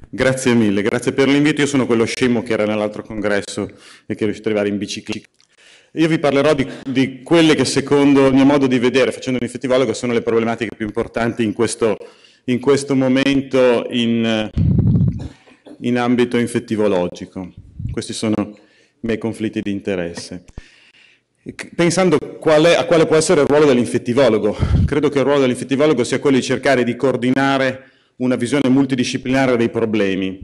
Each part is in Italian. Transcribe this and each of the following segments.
Grazie mille, grazie per l'invito. Io sono quello scemo che era nell'altro congresso e che è riuscito ad arrivare in bicicletta. Io vi parlerò di quelle che secondo il mio modo di vedere, facendo un infettivologo, sono le problematiche più importanti in questo momento in ambito infettivologico. Questi sono i miei conflitti di interesse. Pensando a quale può essere il ruolo dell'infettivologo, credo che il ruolo dell'infettivologo sia quello di cercare di coordinare una visione multidisciplinare dei problemi.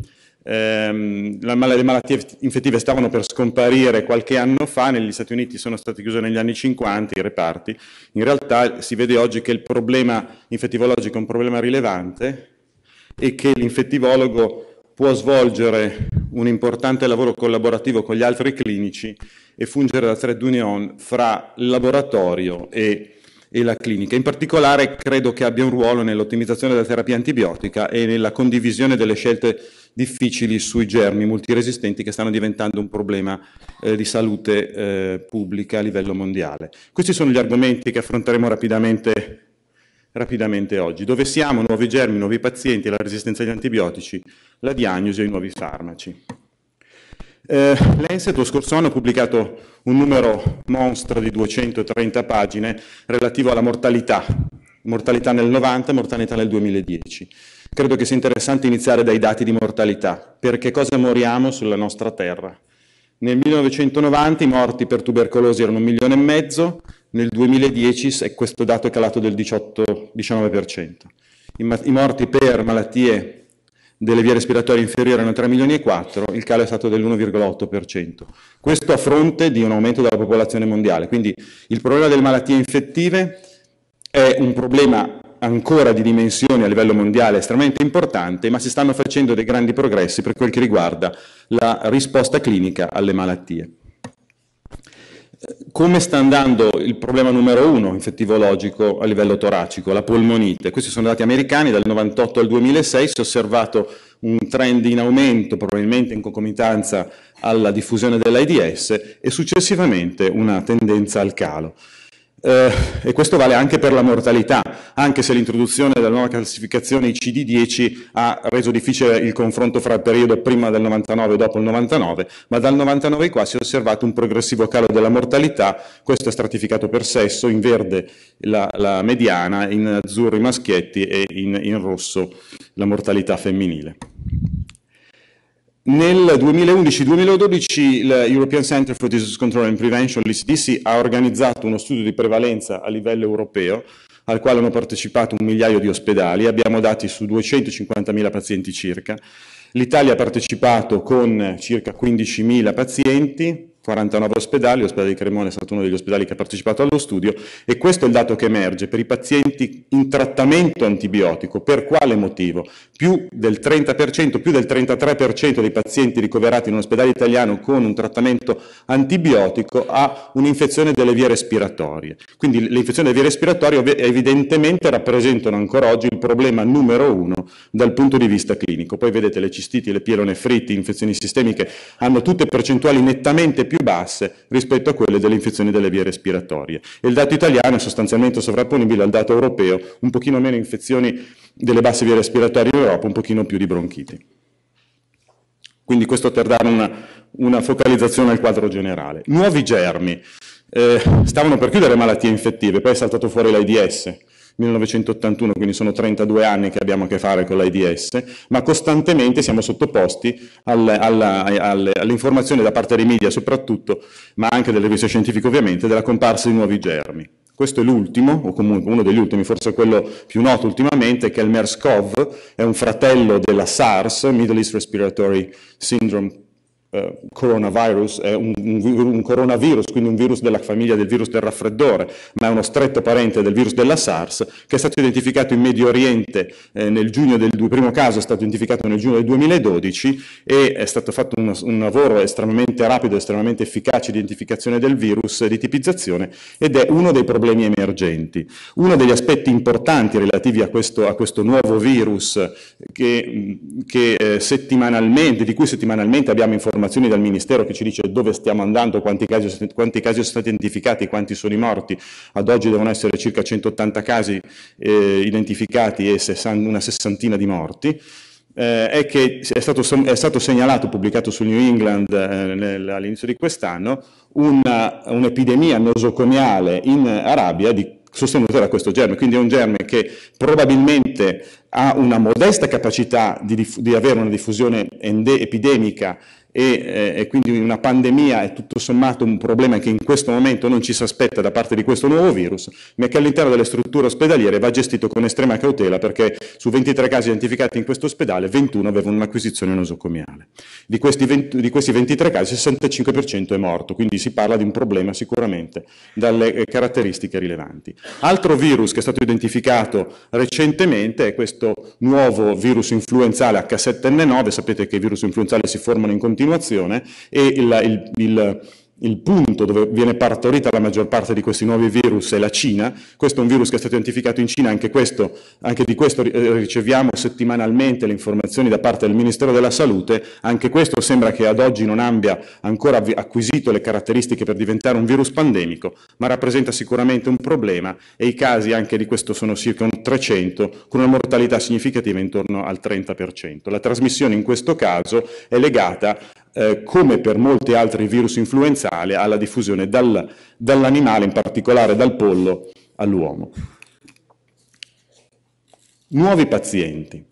Le malattie infettive stavano per scomparire qualche anno fa, negli Stati Uniti sono state chiuse negli anni 50 i reparti. In realtà si vede oggi che il problema infettivologico è un problema rilevante e che l'infettivologo può svolgere un importante lavoro collaborativo con gli altri clinici e fungere da thread union fra il laboratorio e la clinica. In particolare credo che abbia un ruolo nell'ottimizzazione della terapia antibiotica e nella condivisione delle scelte difficili sui germi multiresistenti che stanno diventando un problema di salute pubblica a livello mondiale. Questi sono gli argomenti che affronteremo rapidamente oggi. Dove siamo? Nuovi germi, nuovi pazienti, la resistenza agli antibiotici, la diagnosi e i nuovi farmaci. Lancet lo scorso anno ha pubblicato un numero mostro di 230 pagine relativo alla mortalità nel 90 e mortalità nel 2010. Credo che sia interessante iniziare dai dati di mortalità. Per che cosa moriamo sulla nostra terra? Nel 1990 i morti per tubercolosi erano 1,5 milioni, nel 2010 questo dato è calato del 19%. I morti per malattie delle vie respiratorie inferiori erano 3,4 milioni, il calo è stato dell'1,8%. Questo a fronte di un aumento della popolazione mondiale. Quindi il problema delle malattie infettive è un problema ancora di dimensioni a livello mondiale estremamente importante, ma si stanno facendo dei grandi progressi per quel che riguarda la risposta clinica alle malattie. Come sta andando il problema numero 1 infettivologico a livello toracico, la polmonite? Questi sono dati americani, dal 98 al 2006 si è osservato un trend in aumento, probabilmente in concomitanza alla diffusione dell'AIDS, e successivamente una tendenza al calo. E questo vale anche per la mortalità, anche se l'introduzione della nuova classificazione ICD-10 ha reso difficile il confronto fra il periodo prima del 99 e dopo il 99, ma dal 99 qua si è osservato un progressivo calo della mortalità. Questo è stratificato per sesso, in verde la mediana, in azzurro i maschietti e in rosso la mortalità femminile. Nel 2011-2012 l'European Center for Disease Control and Prevention, l'ECDC, ha organizzato uno studio di prevalenza a livello europeo al quale hanno partecipato 1 migliaio di ospedali, abbiamo dati su 250.000 pazienti circa. L'Italia ha partecipato con circa 15.000 pazienti, 49 ospedali, l'ospedale di Cremona è stato uno degli ospedali che ha partecipato allo studio, e questo è il dato che emerge per i pazienti in trattamento antibiotico. Per quale motivo? Più del 30%, più del 33% dei pazienti ricoverati in un ospedale italiano con un trattamento antibiotico ha un'infezione delle vie respiratorie. Quindi le infezioni delle vie respiratorie evidentemente rappresentano ancora oggi il problema numero 1 dal punto di vista clinico. Poi vedete le cistiti, le pielonefriti, infezioni sistemiche hanno tutte percentuali nettamente più basse rispetto a quelle delle infezioni delle vie respiratorie. E il dato italiano è sostanzialmente sovrapponibile al dato europeo, un pochino meno infezioni delle basse vie respiratorie in Europa, un pochino più di bronchiti. Quindi questo per dare una focalizzazione al quadro generale. Nuovi germi. Stavano per chiudere malattie infettive, poi è saltato fuori l'AIDS. 1981, quindi sono 32 anni che abbiamo a che fare con l'AIDS, ma costantemente siamo sottoposti all'informazione da parte dei media soprattutto, ma anche delle riviste scientifiche ovviamente, della comparsa di nuovi germi. Questo è l'ultimo, o comunque uno degli ultimi, forse quello più noto ultimamente, che è il MERS-CoV, è un fratello della SARS, Middle East Respiratory Syndrome coronavirus, è un coronavirus, quindi un virus della famiglia del virus del raffreddore, ma è uno stretto parente del virus della SARS, che è stato identificato in Medio Oriente nel giugno il primo caso è stato identificato nel giugno del 2012 e è stato fatto un lavoro estremamente rapido, estremamente efficace di identificazione del virus e di tipizzazione, ed è uno dei problemi emergenti. Uno degli aspetti importanti relativi a questo nuovo virus settimanalmente, di cui settimanalmente abbiamo informazioni dal Ministero che ci dice dove stiamo andando, quanti casi sono stati identificati, quanti sono i morti. Ad oggi devono essere circa 180 casi identificati e una sessantina di morti. è che è stato segnalato, pubblicato sul New England all'inizio di quest'anno, un'epidemia nosocomiale in Arabia sostenuta da questo germe, quindi è un germe che probabilmente ha una modesta capacità di avere una diffusione epidemica e quindi una pandemia è tutto sommato un problema che in questo momento non ci si aspetta da parte di questo nuovo virus, ma che all'interno delle strutture ospedaliere va gestito con estrema cautela, perché su 23 casi identificati in questo ospedale 21 avevano un'acquisizione nosocomiale. Di questi 23 casi il 65% è morto, quindi si parla di un problema sicuramente dalle caratteristiche rilevanti. Altro virus che è stato identificato recentemente è questo nuovo virus influenzale H7N9. Sapete che i virus influenzali si formano in continuazione e il punto dove viene partorita la maggior parte di questi nuovi virus è la Cina. Questo è un virus che è stato identificato in Cina, anche di questo riceviamo settimanalmente le informazioni da parte del Ministero della Salute. Anche questo sembra che ad oggi non abbia ancora acquisito le caratteristiche per diventare un virus pandemico, ma rappresenta sicuramente un problema e i casi anche di questo sono circa 300, con una mortalità significativa intorno al 30%. La trasmissione in questo caso è legata come per molti altri virus influenzali, alla diffusione dall'animale, in particolare dal pollo, all'uomo. Nuovi pazienti.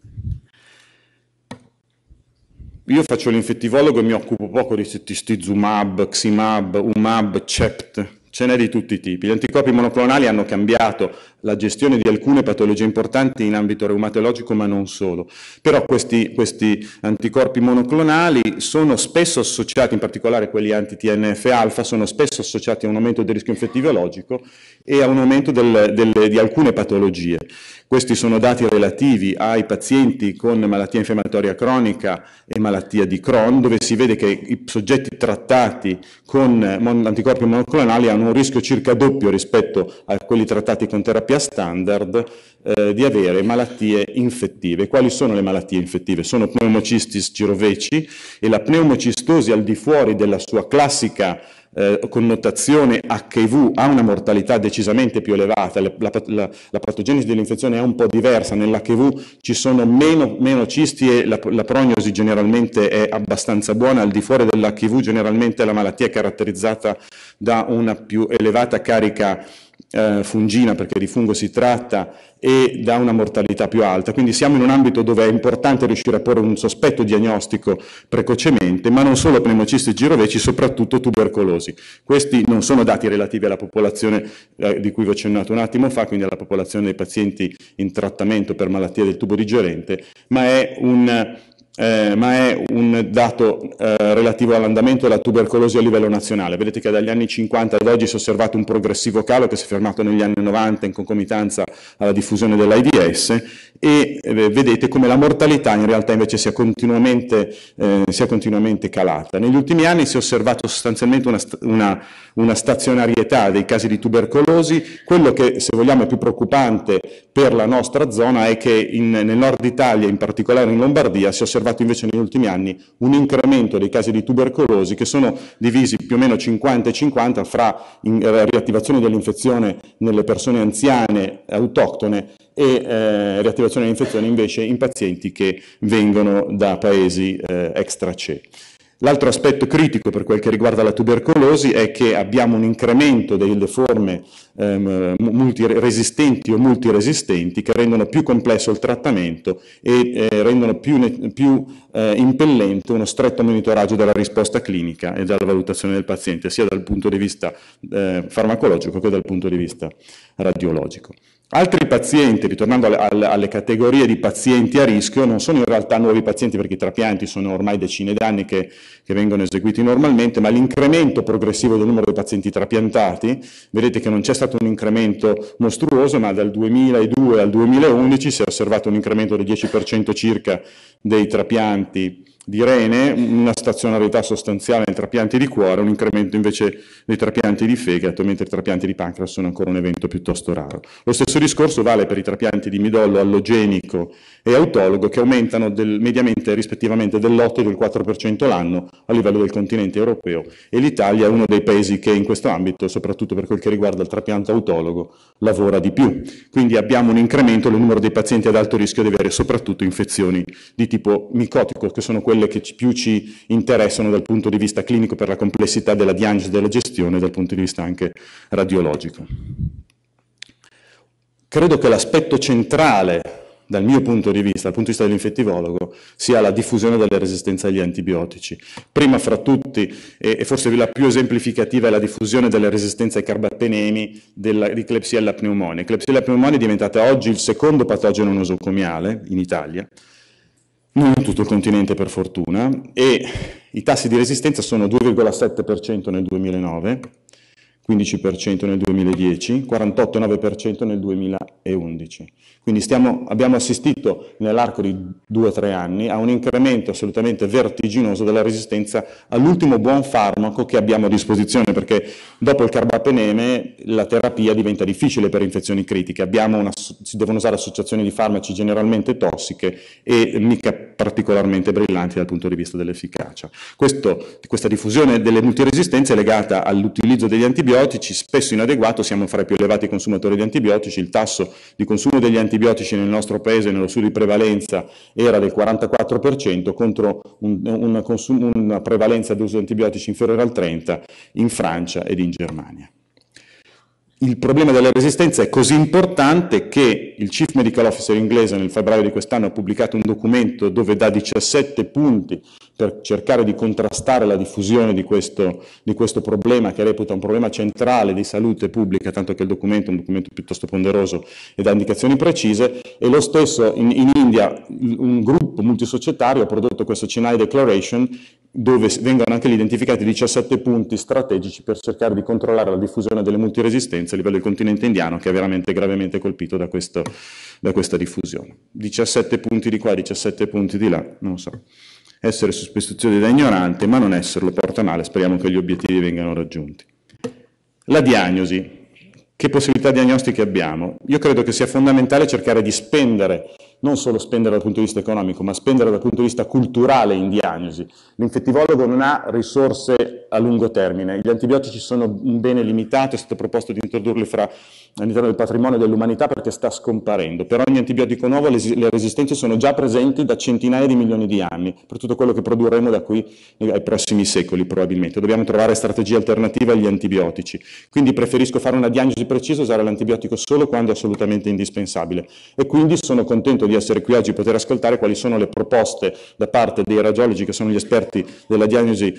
Io faccio l'infettivologo e mi occupo poco di setistizumab, ximab, umab, cept, ce n'è di tutti i tipi. Gli anticorpi monoclonali hanno cambiato la gestione di alcune patologie importanti in ambito reumatologico, ma non solo. Però questi anticorpi monoclonali sono spesso associati, in particolare quelli anti-TNF-alfa, sono spesso associati a un aumento del rischio infettivologico e a un aumento di alcune patologie. Questi sono dati relativi ai pazienti con malattia infiammatoria cronica e malattia di Crohn, dove si vede che i soggetti trattati con anticorpi monoclonali hanno un rischio circa doppio rispetto a quelli trattati con terapia standard di avere malattie infettive. Quali sono le malattie infettive? Sono pneumocistis giroveci e la pneumocistosi, al di fuori della sua classica connotazione HIV, ha una mortalità decisamente più elevata. La patogenesi dell'infezione è un po' diversa. Nell'HIV ci sono meno cisti e la prognosi generalmente è abbastanza buona. Al di fuori dell'HIV generalmente la malattia è caratterizzata da una più elevata carica fungina, perché di fungo si tratta, e da una mortalità più alta. Quindi siamo in un ambito dove è importante riuscire a porre un sospetto diagnostico precocemente, ma non solo pneumocisti giroveci, soprattutto tubercolosi. Questi non sono dati relativi alla popolazione di cui vi ho accennato un attimo fa, quindi alla popolazione dei pazienti in trattamento per malattia del tubo digerente, ma è un dato relativo all'andamento della tubercolosi a livello nazionale. Vedete che dagli anni 50 ad oggi si è osservato un progressivo calo che si è fermato negli anni 90 in concomitanza alla diffusione dell'AIDS, e vedete come la mortalità in realtà invece sia continuamente calata. Negli ultimi anni si è osservato sostanzialmente una stazionarietà dei casi di tubercolosi. Quello che, se vogliamo, è più preoccupante per la nostra zona è che nel nord Italia, in particolare in Lombardia, si è osservato invece negli ultimi anni un incremento dei casi di tubercolosi che sono divisi più o meno 50 e 50 fra riattivazione dell'infezione nelle persone anziane autoctone e riattivazione dell'infezione invece in pazienti che vengono da paesi extra CE. L'altro aspetto critico per quel che riguarda la tubercolosi è che abbiamo un incremento delle forme multiresistenti o multiresistenti che rendono più complesso il trattamento e rendono più impellente uno stretto monitoraggio della risposta clinica e della valutazione del paziente, sia dal punto di vista farmacologico che dal punto di vista radiologico. Altri pazienti, ritornando alle categorie di pazienti a rischio, non sono in realtà nuovi pazienti, perché i trapianti sono ormai decine d'anni che vengono eseguiti normalmente, ma l'incremento progressivo del numero dei pazienti trapiantati. Vedete che non c'è stato un incremento mostruoso, ma dal 2002 al 2011 si è osservato un incremento del 10% circa dei trapianti di rene, una stazionarietà sostanziale nei trapianti di cuore, un incremento invece dei trapianti di fegato, mentre i trapianti di pancreas sono ancora un evento piuttosto raro. Lo stesso discorso vale per i trapianti di midollo allogenico e autologo, che aumentano mediamente rispettivamente dell'8 e del 4% l'anno a livello del continente europeo, e l'Italia è uno dei paesi che in questo ambito, soprattutto per quel che riguarda il trapianto autologo, lavora di più. Quindi abbiamo un incremento del numero dei pazienti ad alto rischio di avere soprattutto infezioni di tipo micotico, che sono quelle che più ci interessano dal punto di vista clinico per la complessità della diagnosi e della gestione, dal punto di vista anche radiologico. Credo che l'aspetto centrale, dal mio punto di vista, dal punto di vista dell'infettivologo, sia la diffusione delle resistenze agli antibiotici. Prima fra tutti, e forse la più esemplificativa, è la diffusione delle resistenze ai carbapenemi di Klebsiella pneumoniae. Klebsiella pneumoniae è diventata oggi il secondo patogeno nosocomiale in Italia, non in tutto il continente per fortuna, e i tassi di resistenza sono 2,7% nel 2009, 15% nel 2010, 48,9% nel 2011. Quindi abbiamo assistito nell'arco di 2 o 3 anni a un incremento assolutamente vertiginoso della resistenza all'ultimo buon farmaco che abbiamo a disposizione, perché dopo il carbapeneme la terapia diventa difficile per infezioni critiche. Si devono usare associazioni di farmaci generalmente tossiche e mica particolarmente brillanti dal punto di vista dell'efficacia. Questa diffusione delle multiresistenze è legata all'utilizzo degli antibiotici, spesso inadeguato. Siamo fra i più elevati consumatori di antibiotici. Il tasso di consumo degli antibiotici nel nostro paese, nello studio di prevalenza, era del 44% contro una prevalenza di uso di antibiotici inferiore al 30% in Francia ed in Germania. Il problema della resistenza è così importante che il Chief Medical Officer inglese nel febbraio di quest'anno ha pubblicato un documento dove dà 17 punti per cercare di contrastare la diffusione di questo problema, che reputa un problema centrale di salute pubblica, tanto che il documento è un documento piuttosto ponderoso e dà indicazioni precise. E lo stesso in India un gruppo multisocietario ha prodotto questo Chennai Declaration, dove vengono anche identificati 17 punti strategici per cercare di controllare la diffusione delle multiresistenze a livello del continente indiano, che è veramente gravemente colpito da questa diffusione. 17 punti di qua, 17 punti di là, non lo so. Essere sostituzione da ignorante, ma non esserlo porta male, speriamo che gli obiettivi vengano raggiunti. La diagnosi. Che possibilità diagnostiche abbiamo? Io credo che sia fondamentale cercare di spendere, non solo spendere dal punto di vista economico, ma spendere dal punto di vista culturale in diagnosi. L'infettivologo non ha risorse a lungo termine, gli antibiotici sono un bene limitato, è stato proposto di introdurli all'interno del patrimonio dell'umanità perché sta scomparendo. Per ogni antibiotico nuovo le resistenze sono già presenti da centinaia di milioni di anni, per tutto quello che produrremo da qui ai prossimi secoli probabilmente. Dobbiamo trovare strategie alternative agli antibiotici, quindi preferisco fare una diagnosi precisa, usare l'antibiotico solo quando è assolutamente indispensabile, e quindi sono contento di essere qui oggi e poter ascoltare quali sono le proposte da parte dei radiologi, che sono gli esperti della diagnosi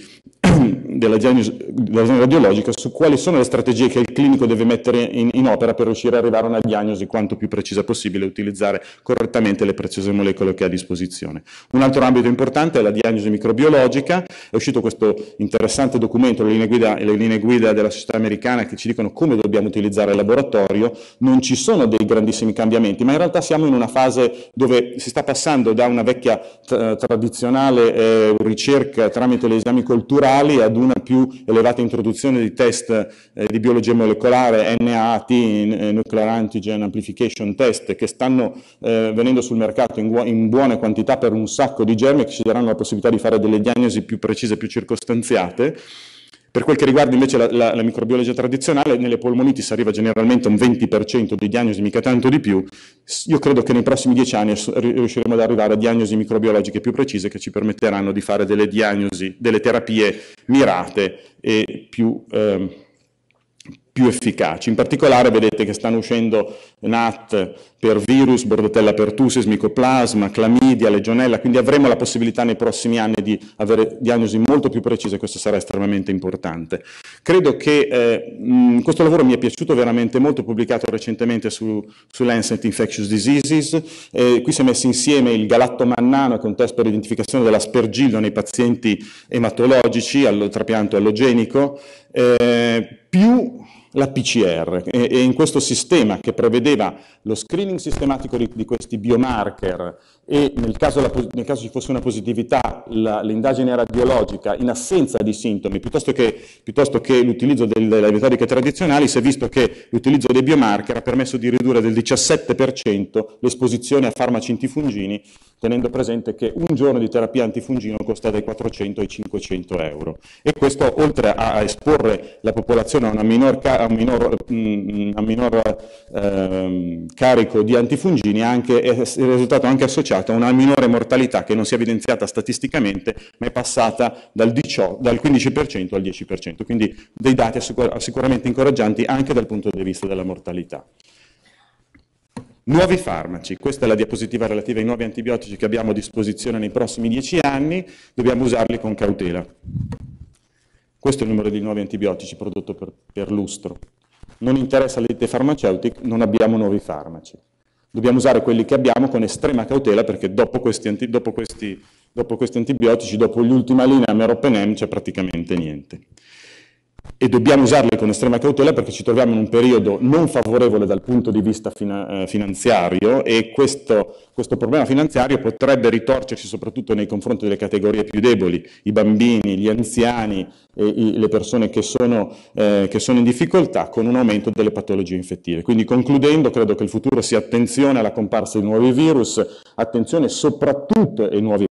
radiologica, su quali sono le strategie che il clinico deve mettere in opera per riuscire ad arrivare a una diagnosi quanto più precisa possibile e utilizzare correttamente le preziose molecole che ha a disposizione. Un altro ambito importante è la diagnosi microbiologica. È uscito questo interessante documento, le linee guida della società americana, che ci dicono come dobbiamo utilizzare il laboratorio. Non ci sono dei grandissimi cambiamenti, ma in realtà siamo in una fase dove si sta passando da una vecchia tradizionale ricerca tramite gli esami culturali ad una più elevata introduzione di test di biologia molecolare, NAAT, Nuclear Antigen Amplification Test, che stanno venendo sul mercato in buone quantità per un sacco di germi, che ci daranno la possibilità di fare delle diagnosi più precise, più circostanziate. Per quel che riguarda invece la microbiologia tradizionale, nelle polmoniti si arriva generalmente a un 20% di diagnosi, mica tanto di più. Io credo che nei prossimi 10 anni riusciremo ad arrivare a diagnosi microbiologiche più precise, che ci permetteranno di fare delle diagnosi, delle terapie mirate e più efficaci. In particolare vedete che stanno uscendo NAT per virus, Bordetella pertussis, Mycoplasma, Chlamydia, Legionella, quindi avremo la possibilità nei prossimi anni di avere diagnosi molto più precise. Questo sarà estremamente importante. Credo che questo lavoro mi è piaciuto veramente molto, pubblicato recentemente su Lancet Infectious Diseases. Qui si è messo insieme il galattomannano, che è un test per l'identificazione dell'aspergillo nei pazienti ematologici al trapianto allogenico, più la PCR, e in questo sistema, che prevedeva lo screening sistematico di questi biomarker, e nel caso ci fosse una positività l'indagine radiologica in assenza di sintomi, piuttosto che l'utilizzo delle metodiche tradizionali, si è visto che l'utilizzo dei biomarker ha permesso di ridurre del 17% l'esposizione a farmaci antifungini, tenendo presente che un giorno di terapia antifungino costa dai 400 ai 500 euro. E questo, oltre a esporre la popolazione a un minor carico di antifungini, è risultato anche associato a una minore mortalità che non si è evidenziata statisticamente, ma è passata dal 15% al 10%. Quindi dei dati sicuramente incoraggianti anche dal punto di vista della mortalità. Nuovi farmaci, questa è la diapositiva relativa ai nuovi antibiotici che abbiamo a disposizione nei prossimi 10 anni, dobbiamo usarli con cautela. Questo è il numero di nuovi antibiotici prodotto per lustro. Non interessa l'ente farmaceutica, non abbiamo nuovi farmaci. Dobbiamo usare quelli che abbiamo con estrema cautela, perché dopo questi antibiotici, dopo l'ultima linea meropenem, c'è praticamente niente. E dobbiamo usarli con estrema cautela perché ci troviamo in un periodo non favorevole dal punto di vista finanziario, e questo problema finanziario potrebbe ritorcersi soprattutto nei confronti delle categorie più deboli, i bambini, gli anziani e le persone che sono in difficoltà, con un aumento delle patologie infettive. Quindi, concludendo, credo che il futuro sia attenzione alla comparsa di nuovi virus, attenzione soprattutto ai nuovi